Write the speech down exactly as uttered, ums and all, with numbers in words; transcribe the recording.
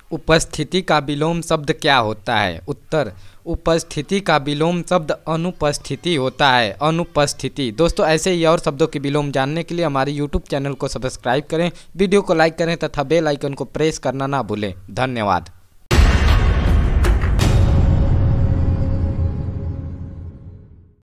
उपस्थिति का विलोम शब्द क्या होता है? उत्तर, उपस्थिति का विलोम शब्द अनुपस्थिति होता है। अनुपस्थिति। दोस्तों, ऐसे ही और शब्दों के विलोम जानने के लिए हमारे यूट्यूब चैनल को सब्सक्राइब करें, वीडियो को लाइक करें तथा बेल आइकन को प्रेस करना ना भूलें। धन्यवाद।